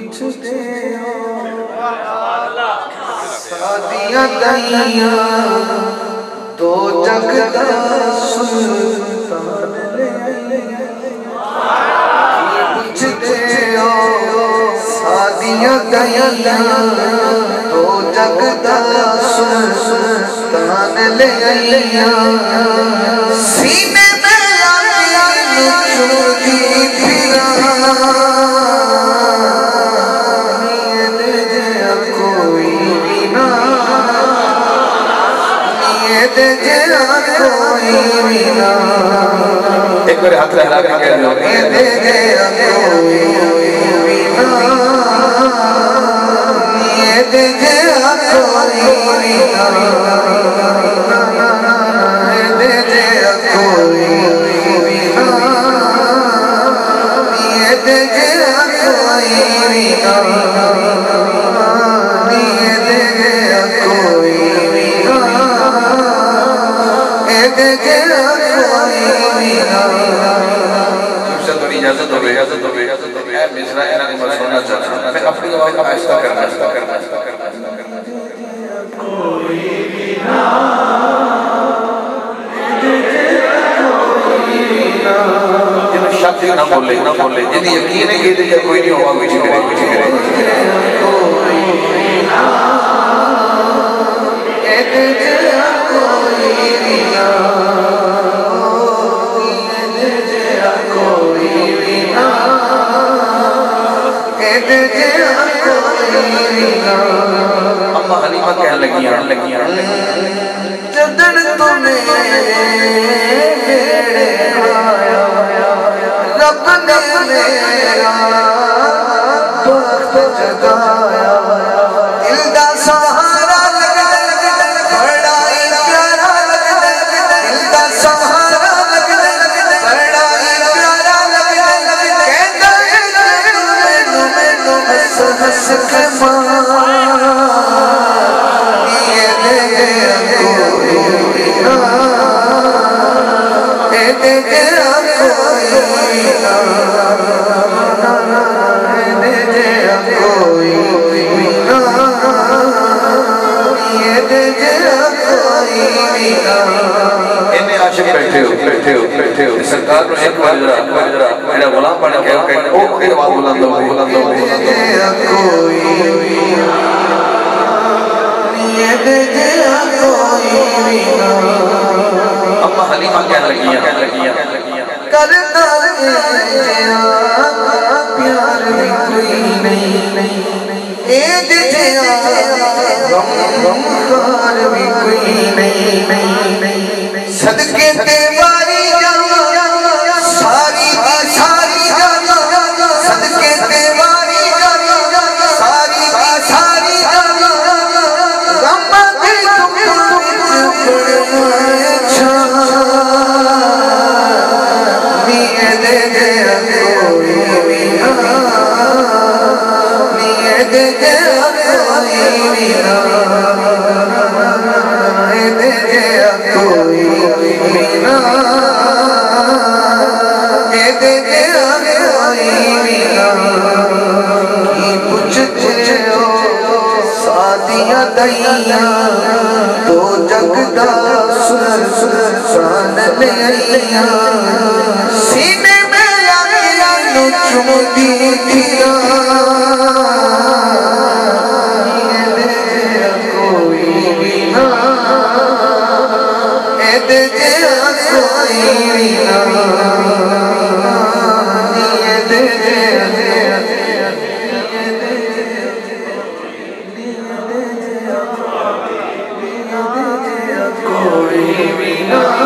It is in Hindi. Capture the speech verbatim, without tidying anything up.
पुछते हो सादियां दहिया दो जग दा सुल्तान ले पुछते हो सादियां दहिया दो जग दा सुल्तान ले आइया सीने में आलिया चुनती फिरा एक बार हाथ लगा के कह लो दे दे कोई बिना ये दे दे कोई बिना दे दे कोई बिना ये दे दे कोई बिना ये दे दे कोई बिना ये दे दे इजाजत हो इजाजत हो इजाजत हो मैं मिश्रा इन्हें को सुनना चाहता हूं मैं अपनी आवाज को आहिस्ता करना आहिस्ता करना आहिस्ता करना कोई बिना जिन्हें शब्द ना बोले ना बोले जिन्हें यकीन है कि ये कोई नहीं होगा कुछ करे कुछ करे कोई बिना ये दे कोई बिना अम्मा हलीमा कहने लगी लगी जदन तुम्हें रब ने मेरा वक्त जगाया दिल दा सहारा लगदा बड़ा ही प्यारा लगदा दिल दा सहारा लगदा बड़ा ही प्यारा लगदा कहंदा मैनू मैनू हंस हंस के बैठे हो बैठे हो बैठे हो सरकार ने एक बार जरा जरा मेरा गुलाम बन के ओ के आवाज बुलंद हो बुलंद हो कोई ये दे दे कोई बिना अम्मा हलीमा कहने लगी कहने लगी करता प्यार भी कोई नहीं ए दे गम गम कार भी कोई नहीं सदके ते वारी जावा सारी की सारी जावा सदके ते वारी जावा सारी की सारी जावा गम दे तुम अच्छा निये दे दे कोई बिना निये दे दे कोई बिना दे दे कोई बिना ये दे दे कोई बिना की पूछते हो सादियां दहिया दो जग दा सुल्तान ले आइया सीने में लागिया नु चुमदी फिरा ये दे कोई बिना दे दे कोई बिना ये दे दे कोई बिना